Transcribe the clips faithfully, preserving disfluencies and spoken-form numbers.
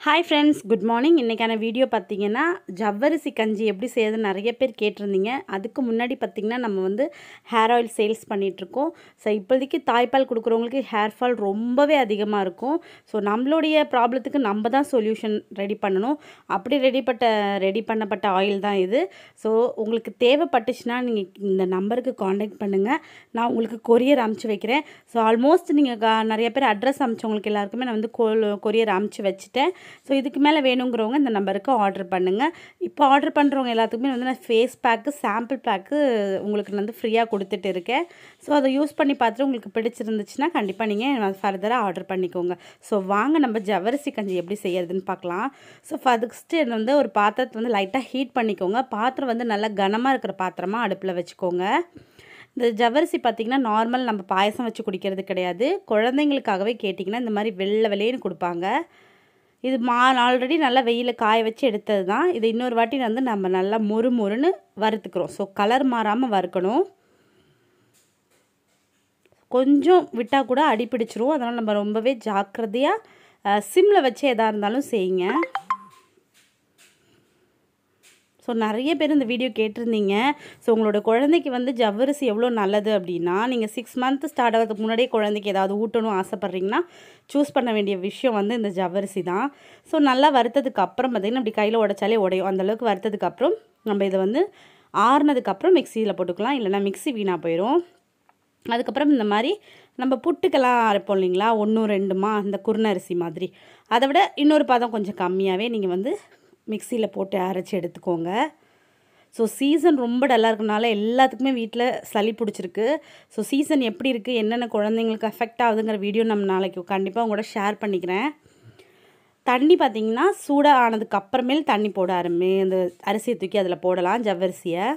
Hi friends, good morning. இன்னைக்கான video பார்த்தீங்கன்னா ஜவ்வரிசி கஞ்சி எப்படி செய்யறதுன்னு நிறைய பேர் கேட்டிருந்தீங்க. அதுக்கு முன்னாடி பார்த்தீங்கன்னா நம்ம வந்து ஹேர் ஆயில் சேல்ஸ் பண்ணிட்டு இருக்கோம். ஸோ இப்போதைக்கு தாய்ப்பால் கொடுக்குறவங்களுக்கு ஹேர் ஃபால் ரொம்பவே அதிகமாக இருக்கும். ஸோ நம்மளுடைய ப்ராப்ளத்துக்கு நம்ம தான் சொல்யூஷன் ரெடி பண்ணணும். அப்படி ரெடி பட்ட ரெடி பண்ணப்பட்ட ஆயில் தான் இது. ஸோ உங்களுக்கு தேவைப்பட்டுச்சுன்னா நீங்கள் இந்த நம்பருக்கு காண்டாக்ட் பண்ணுங்கள். நான் உங்களுக்கு கொரியர் அனுப்பிச்சி வைக்கிறேன். ஸோ ஆல்மோஸ்ட் நீங்கள் நிறைய பேர் அட்ரஸ் அனுப்பிச்சவங்களுக்கு எல்லாருக்குமே நான் வந்து கொரியர் அனுப்பிச்சி வச்சுட்டேன். ஸோ இதுக்கு மேலே வேணுங்கிறவங்க இந்த நம்பருக்கு ஆர்டர் பண்ணுங்கள். இப்போ ஆர்டர் பண்ணுறவங்க எல்லாத்துக்குமே வந்து நான் ஃபேஸ் பேக்கு சாம்பிள் பேக்கு உங்களுக்கு வந்து ஃப்ரீயாக கொடுத்துட்டு இருக்கேன். ஸோ அதை யூஸ் பண்ணி பார்த்துட்டு உங்களுக்கு பிடிச்சிருந்துச்சுன்னா கண்டிப்பாக நீங்கள் ஃபர்தராக ஆர்டர் பண்ணிக்கோங்க. ஸோ வாங்க நம்ம ஜவ்வரிசி கஞ்சி எப்படி செய்யறதுன்னு பார்க்கலாம். ஸோ ஃபர்ஸ்ட்டு வந்து ஒரு பாத்திரத்தை வந்து லைட்டாக ஹீட் பண்ணிக்கோங்க. பாத்திரம் வந்து நல்லா கனமாக இருக்கிற பாத்திரமாக அடுப்பில் வச்சுக்கோங்க. இந்த ஜவ்வரிசி பார்த்திங்கன்னா நார்மல் நம்ம பாயசம் வச்சு குடிக்கிறது கிடையாது. குழந்தைங்களுக்காகவே கேட்டிங்கன்னா இந்த மாதிரி வெள்ளை வெள்ளைன்னு கொடுப்பாங்க. இது மா ஆல்ரெடி நல்லா வெயிலில் காய வச்சு எடுத்தது தான். இது இன்னொரு வாட்டி வந்து நம்ம நல்லா மொறு மொறுன்னு வறுத்துக்கிறோம். ஸோ கலர் மாறாமல் வறுக்கணும். கொஞ்சம் விட்டால் கூட அடி பிடிச்சிரும். அதனால் நம்ம ரொம்பவே ஜாக்கிரதையாக சிம்மில் வச்சு எதாக இருந்தாலும் செய்யுங்க. ஸோ நிறைய பேர் இந்த வீடியோ கேட்டிருந்தீங்க. ஸோ உங்களோட குழந்தைக்கு வந்து ஜவ்வரிசி எவ்வளோ நல்லது அப்படின்னா, நீங்கள் சிக்ஸ் மந்த் ஸ்டார்ட் ஆகிறதுக்கு முன்னாடியே குழந்தைக்கு ஏதாவது ஊட்டணும் ஆசைப்பட்றீங்கன்னா சூஸ் பண்ண வேண்டிய விஷயம் வந்து இந்த ஜவ்வரிசி தான். ஸோ நல்லா வறுத்ததுக்கு அப்புறம் பார்த்திங்கன்னா இப்படி கையில் உடைச்சாலே உடையும். அந்தளவுக்கு வறுத்ததுக்கப்புறம் நம்ம இதை வந்து ஆறுனதுக்கப்புறம் மிக்சியில் போட்டுக்கலாம். இல்லைனா மிக்சி வீணாக போயிடும். அதுக்கப்புறம் இந்த மாதிரி நம்ம புட்டுக்கெல்லாம் அரைப்போம் இல்லைங்களா, ஒன்றும் ரெண்டுமா அந்த குருண அரிசி மாதிரி, அதை விட இன்னொரு பதம் கொஞ்சம் கம்மியாகவே நீங்கள் வந்து மிக்சியில் போட்டு அரைச்சி எடுத்துக்கோங்க. ஸோ சீசன் ரொம்ப டல்லாக இருக்கனால எல்லாத்துக்குமே வீட்டில் சளி பிடிச்சிருக்கு. ஸோ சீசன் எப்படி இருக்குது, என்னென்ன குழந்தைங்களுக்கு அஃபெக்ட் ஆகுதுங்கிற வீடியோ நம்ம நாளைக்கு கண்டிப்பாக உங்களோட ஷேர் பண்ணிக்கிறேன். தண்ணி பார்த்திங்கன்னா சூடாக ஆனதுக்கு அப்புறமேல் தண்ணி போட ஆரம்பி அந்த அரிசியை தூக்கி அதில் போடலாம் ஜவ்வரிசியை.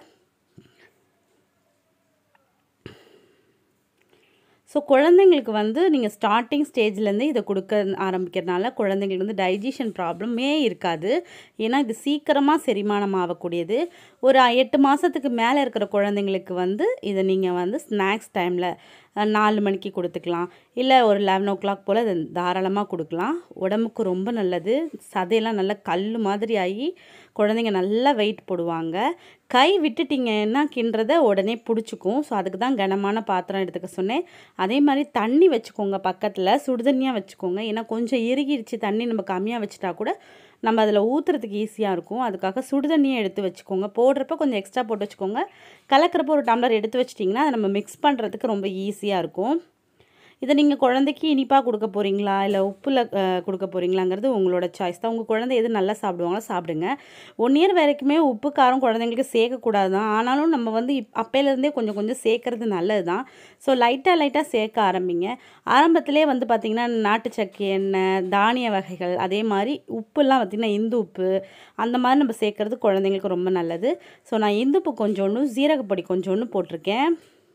ஸோ குழந்தைங்களுக்கு வந்து நீங்கள் ஸ்டார்டிங் ஸ்டேஜ்லேருந்து இதை கொடுக்க ஆரம்பிக்கிறதுனால குழந்தைங்களுக்கு வந்து டைஜஷன் ப்ராப்ளமே இருக்காது. ஏன்னா இது சீக்கிரமாக செரிமானம் ஆகக்கூடியது. ஒரு எட்டு மாதத்துக்கு மேலே இருக்கிற குழந்தைங்களுக்கு வந்து இதை நீங்கள் வந்து ஸ்நாக்ஸ் டைமில் நாலு மணிக்கு கொடுத்துக்கலாம். இல்லை ஒரு லெவன் ஓ கிளாக் போல் இதை தாராளமாக கொடுக்கலாம். உடம்புக்கு ரொம்ப நல்லது. சதையெல்லாம் நல்லா கல் மாதிரி ஆகி குழந்தைங்க நல்லா வெயிட் போடுவாங்க. கை விட்டுட்டிங்கன்னா கிண்டுறதை உடனே பிடிச்சிக்கும். ஸோ அதுக்கு தான் கனமான பாத்திரம் எடுத்துக்க சொன்னேன். அதே மாதிரி தண்ணி வச்சுக்கோங்க, பக்கத்தில் சுடுதண்ணியாக வச்சுக்கோங்க. ஏன்னா கொஞ்சம் இறுகிடுச்சு தண்ணி நம்ம கம்மியாக வச்சுட்டா கூட நம்ம அதில் ஊற்றுறதுக்கு ஈஸியாக இருக்கும். அதுக்காக சுடுதண்ணியை எடுத்து வச்சுக்கோங்க. போடுறப்ப கொஞ்சம் எக்ஸ்ட்ரா போட்டு வச்சுக்கோங்க. கலக்கிறப்போ ஒரு டம்ளர் எடுத்து வச்சிட்டிங்கன்னா அதை நம்ம மிக்ஸ் பண்ணுறதுக்கு ரொம்ப ஈஸியாக இருக்கும். இதை நீங்கள் குழந்தைக்கு இனிப்பாக கொடுக்க போகிறீங்களா இல்லை உப்பில் கொடுக்க போகிறீங்களாங்கிறது உங்களோட சாய்ஸ் தான். உங்கள் குழந்தை எது நல்லா சாப்பிடுவாங்களோ சாப்பிடுங்க. ஒன் இயர் வரைக்குமே உப்பு காரம் குழந்தைங்களுக்கு சேர்க்கக்கூடாது தான். ஆனாலும் நம்ம வந்து இப் அப்பையிலேருந்தே கொஞ்சம் கொஞ்சம் சேர்க்கறது நல்லது தான். ஸோ லைட்டாக லைட்டாக சேர்க்க ஆரம்பிங்க. ஆரம்பத்திலே வந்து பார்த்திங்கன்னா நாட்டு சக்கை எண்ணெய், தானிய வகைகள், அதே மாதிரி உப்புலாம் பார்த்திங்கன்னா இந்து உப்பு அந்த மாதிரி நம்ம சேர்க்கறது குழந்தைங்களுக்கு ரொம்ப நல்லது. ஸோ நான் இந்து உப்பு கொஞ்சோண்டு சீரகப்பொடி கொஞ்சோண்டு போட்டிருக்கேன்.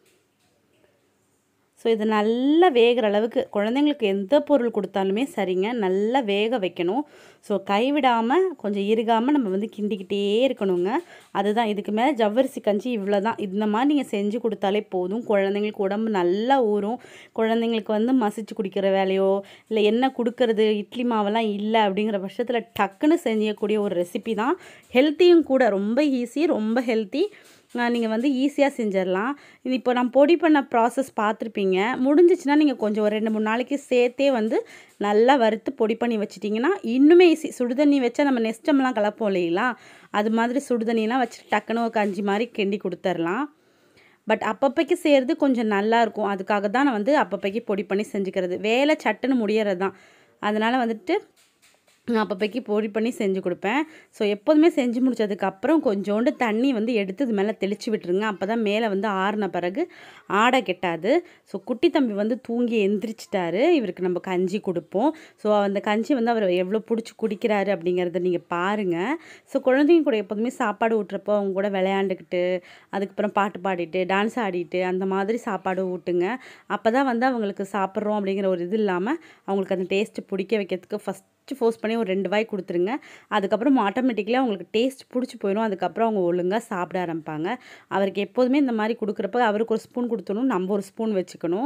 ஸோ இது நல்லா வேகிற அளவுக்கு குழந்தைங்களுக்கு எந்த பொருள் கொடுத்தாலுமே சரிங்க, நல்லா வேக வைக்கணும். ஸோ கைவிடாமல் கொஞ்சம் இறுகாமல் நம்ம வந்து கிண்டிக்கிட்டே இருக்கணுங்க. அதுதான் இதுக்கு மேலே ஜவ்வரிசி கஞ்சி இவ்வளோ தான். இந்த மாதிரி நீங்கள் செஞ்சு கொடுத்தாலே போதும். குழந்தைங்களுக்கு உடம்பு நல்லா ஊறும். குழந்தைங்களுக்கு வந்து மசிச்சு குடிக்கிற வேலையோ இல்லை என்ன கொடுக்கறது இட்லி மாவெல்லாம் இல்லை அப்படிங்கிற பட்சத்தில் டக்குன்னு செய்யக்கூடிய ஒரு ரெசிபி தான். ஹெல்த்தியும் கூட, ரொம்ப ஈஸி, ரொம்ப ஹெல்த்தி. நீங்கள் வந்து ஈஸியாக செஞ்சிடலாம். இது இப்போ நான் பொடி பண்ண ப்ராசஸ் பார்த்துருப்பீங்க. முடிஞ்சிச்சுன்னா நீங்கள் கொஞ்சம் ஒரு ரெண்டு மூணு நாளைக்கு சேர்த்தே வந்து நல்லா வறுத்து பொடி பண்ணி வச்சிட்டிங்கன்னா இன்னுமே ஈஸி. சுடுதண்ணி வச்சா நம்ம நெஸ்டம்லாம் கலப்போம் இல்லைங்களா, அது மாதிரி சுடுதண்ணிலாம் வச்சு டக்குன்னு ஒரு கஞ்சி மாதிரி கிண்டி கொடுத்துர்லாம். பட் அப்பப்போக்கு செய்கிறது கொஞ்சம் நல்லாயிருக்கும். அதுக்காக தான் நான் வந்து அப்பப்போக்கு பொடி பண்ணி செஞ்சுக்கிறது. வேலை சட்டுன்னு முடியறது தான். அதனால் வந்துட்டு நான் அப்பப்போக்கு பொடி பண்ணி செஞ்சு கொடுப்பேன். ஸோ எப்போதுமே செஞ்சு முடித்ததுக்கப்புறம் கொஞ்சோண்டு தண்ணி வந்து எடுத்து இது மேலே தெளித்து விட்டுருங்க. அப்போ தான் மேலே வந்து ஆறின பிறகு ஆடை கெட்டாது. ஸோ குட்டி தம்பி வந்து தூங்கி எந்திரிச்சிட்டாரு. இவருக்கு நம்ம கஞ்சி கொடுப்போம். ஸோ அந்த கஞ்சி வந்து அவர் எவ்வளோ பிடிச்சி குடிக்கிறாரு அப்படிங்கிறத நீங்கள் பாருங்கள். ஸோ குழந்தைங்க கூட எப்போதுமே சாப்பாடு ஊட்டுறப்போ அவங்க கூட விளையாண்டுக்கிட்டு அதுக்கப்புறம் பாட்டு பாடிட்டு டான்ஸ் ஆடிட்டு அந்த மாதிரி சாப்பாடு ஊட்டுங்க. அப்போ தான் வந்து அவங்களுக்கு சாப்பிட்றோம் அப்படிங்கிற ஒரு இது இல்லாமல் அவங்களுக்கு அந்த டேஸ்ட்டு பிடிக்க வைக்கிறதுக்கு ஃபஸ்ட் ஃபோர்ஸ் பண்ணி ஒரு ரெண்டு வாய் கொடுத்துருங்க. அதுக்கப்புறம் ஆட்டோமேட்டிக்கலாக அவங்களுக்கு டேஸ்ட் பிடிச்சி போயிடும். அதுக்கப்புறம் அவங்க ஒழுங்காக சாப்பிட ஆரம்பிப்பாங்க. அவருக்கு எப்போதுமே இந்த மாதிரி கொடுக்குறப்ப அவருக்கு ஒரு ஸ்பூன் கொடுத்துடணும், நம்ம ஒரு ஸ்பூன் வச்சுக்கணும்.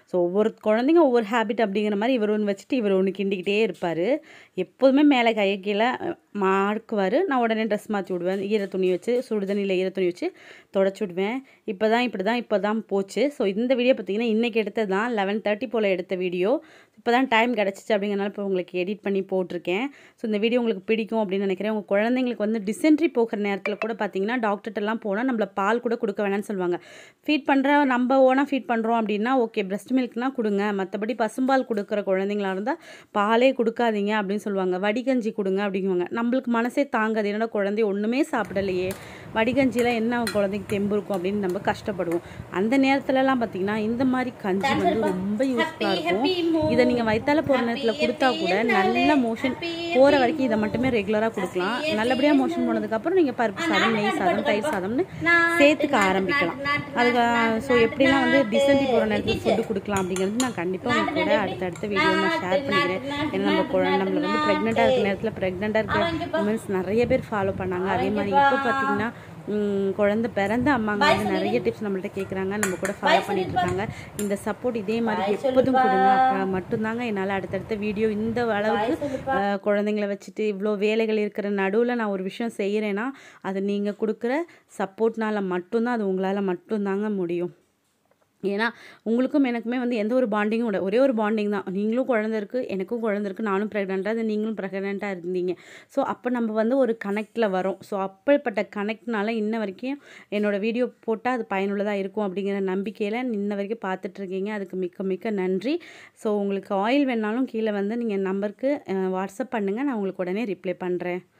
ஸோ ஒவ்வொரு குழந்தைங்க ஒவ்வொரு ஹேபிட் அப்படிங்கிற மாதிரி இவர் ஒன்று வச்சுட்டு இவர் ஒன்று கிண்டிக்கிட்டே இருப்பார். எப்போதுமே மேலே கையை கீழே மார்க்குவார். நான் உடனே ட்ரெஸ் மாற்றி விடுவேன். ஈர துணி வச்சு சுடு தண்ணியில் ஈர துணி வச்சு தொடச்சி விடுவேன். இப்போ தான் இப்படி தான் இப்போ தான் போச்சு. ஸோ இந்த வீடியோ பார்த்திங்கன்னா இன்றைக்கி எடுத்தது தான் லெவன் தேர்ட்டி போல் எடுத்த வீடியோ. இப்போ தான் டைம் கிடச்சிச்சு அப்படிங்கிறனால இப்போ உங்களுக்கு எடிட் பண்ணி போட்டிருக்கேன். ஸோ இந்த வீடியோ உங்களுக்கு பிடிக்கும் அப்படின்னு நினைக்கிறேன். உங்கள் குழந்தைங்களுக்கு வந்து டிசென்ட்ரி போகிற நேரத்தில் கூட பார்த்திங்கன்னா டாக்டர்கிட்டலாம் போனால் நம்மளை பால் கூட கொடுக்க வேணாம்னு சொல்லுவாங்க. ஃபீட் பண்ணுற நம்ம ஓனாக ஃபீட் பண்ணுறோம் அப்படின்னா ஓகே, பிரெஸ்ட் மில்க்னால் கொடுங்க. மற்றபடி பசும்பால் கொடுக்குற குழந்தைங்களா இருந்தால் பாலே கொடுக்காதீங்க அப்படின்னு சொல்லுவாங்க. வடிகஞ்சி கொடுங்க அப்படிங்குவாங்க. நம்மளுக்கு மனசே தாங்காது. என்னோட குழந்தை ஒன்றுமே சாப்பிடலையே, வடிகஞ்சியில் என்ன குழந்தைக்கு தெம்பு இருக்கும் அப்படின்னு நம்ம கஷ்டப்படுவோம். அந்த நேரத்துலலாம் பார்த்திங்கன்னா இந்த மாதிரி கஞ்சி வந்து ரொம்ப யூஸ்ஃபுல்லாக இருக்கும். இதை நீங்கள் வயிற்றால போகிற நேரத்தில் கொடுத்தா கூட நல்ல மோஷன் போகிற வரைக்கும் இதை மட்டுமே ரெகுலராக கொடுக்கலாம். நல்லபடியாக மோஷன் போனதுக்கப்புறம் நீங்கள் பருப்பு சாதம், நெய் சாதம், தயிர் சாதம்னு சேர்த்துக்க ஆரம்பிக்கலாம். அதுக்கு ஸோ எப்படிலாம் வந்து டிசென்ட்ரி போகிற நேரத்தில் ஃபுட்டு கொடுக்கலாம் அப்படிங்கிறது நான் கண்டிப்பாக உங்க கூட அடுத்தடுத்த வீடியோ நான் ஷேர் பண்ணிக்கிறேன். ஏன்னா நம்ம குழந்தை நம்மளை வந்து ப்ரெக்னெண்ட்டாக இருக்கிற நேரத்தில் ப்ரெக்னெண்ட்டாக இருக்கிற உமன்ஸ் நிறைய பேர் ஃபாலோ பண்ணாங்க. அதே மாதிரி இப்போ பார்த்திங்கன்னா குழந்தை பிறந்த அம்மாங்க வந்து நிறைய டிப்ஸ் நம்மள்ட்ட கேட்குறாங்க, நம்ம கூட ஃபாலோ பண்ணிட்டு இருக்காங்க. இந்த சப்போர்ட் இதே மாதிரி எப்போதும் கொடுங்க. அப்போ மட்டும்தாங்க என்னால் அடுத்தடுத்த வீடியோ இந்த அளவுக்கு குழந்தைங்கள வச்சுட்டு இவ்வளோ வேலைகள் இருக்கிற நடுவில் நான் ஒரு விஷயம் செய்கிறேன்னா அது நீங்கள் கொடுக்குற சப்போர்ட்னால மட்டும்தான், அது உங்களால் மட்டும்தாங்க முடியும். ஏன்னா உங்களுக்கும் எனக்குமே வந்து எந்த ஒரு பாண்டிங்கும் விட ஒரே ஒரு பாண்டிங் தான். நீங்களும் குழந்தை இருக்குது, எனக்கும் குழந்தை இருக்குது, நானும் ப்ரெக்னெண்ட்டாக அது நீங்களும் ப்ரெக்னெண்ட்டாக இருந்தீங்க. ஸோ அப்போ நம்ம வந்து ஒரு கனெக்டில் வரோம். ஸோ அப்படிப்பட்ட கனெக்ட்னால இன்ன வரைக்கும் என்னோடய வீடியோ போட்டால் அது பயனுள்ளதாக இருக்கும் அப்படிங்கிற நம்பிக்கையில் இன்ன வரைக்கும் பார்த்துட்ருக்கீங்க. அதுக்கு மிக்க மிக்க நன்றி. ஸோ உங்களுக்கு ஆயில் வேணாலும் கீழே வந்து நீங்கள் நம்பருக்கு வாட்ஸ்அப் பண்ணுங்கள், நான் உங்களுக்கு உடனே ரிப்ளை பண்ணுறேன்.